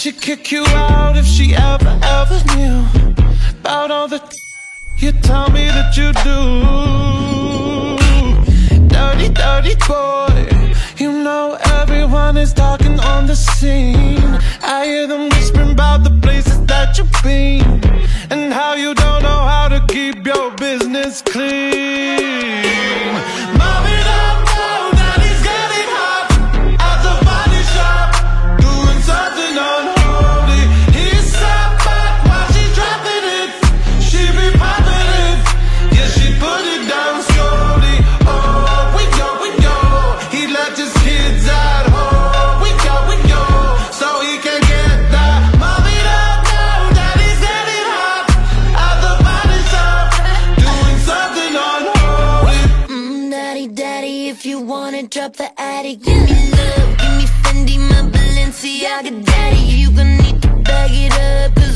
she'd kick you out if she ever knew about all the you tell me that you do. Dirty, dirty boy, you know everyone is talking on the scene. I hear them whispering about the places that you've been, and how you don't know how to keep your business clean. Mommy don't know that he's getting hot at the body shop, doing something unholy. He's sat back while she's dropping it. She be popping it, yeah, she put it down slowly. Oh, we go, he left his kids at home. We go, so he can get that. Mommy don't know that he's getting hot at the body shop, doing something unholy. Daddy, daddy, if you wanna drop the attic, give me love, give me Fendi, my Balenciaga. Daddy, you gon' need to bag it up, 'cause